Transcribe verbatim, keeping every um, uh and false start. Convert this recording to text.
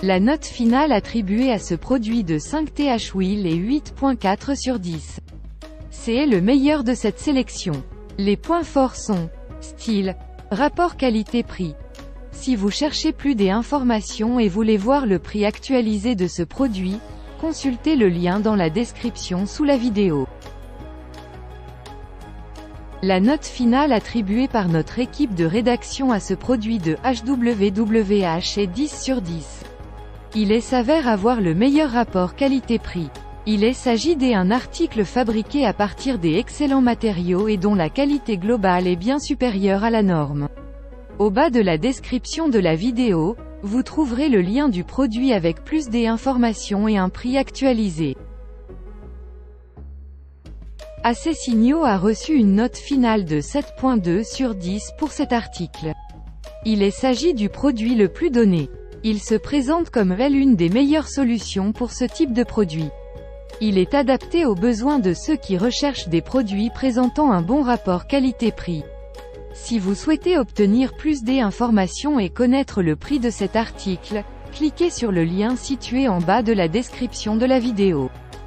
La note finale attribuée à ce produit de cinq T H Wheel est huit virgule quatre sur dix. C'est le meilleur de cette sélection. Les points forts sont style, rapport qualité-prix. Si vous cherchez plus d'informations et voulez voir le prix actualisé de ce produit, consultez le lien dans la description sous la vidéo. La note finale attribuée par notre équipe de rédaction à ce produit de H W W H est dix sur dix. Il est s'avère avoir le meilleur rapport qualité-prix. Il est s'agit d'un article fabriqué à partir des excellents matériaux et dont la qualité globale est bien supérieure à la norme. Au bas de la description de la vidéo, vous trouverez le lien du produit avec plus d'informations et un prix actualisé. Acessigno a reçu une note finale de sept virgule deux sur dix pour cet article. Il est s'agit du produit le plus donné. Il se présente comme l'une des meilleures solutions pour ce type de produit. Il est adapté aux besoins de ceux qui recherchent des produits présentant un bon rapport qualité-prix. Si vous souhaitez obtenir plus d'informations et connaître le prix de cet article, cliquez sur le lien situé en bas de la description de la vidéo.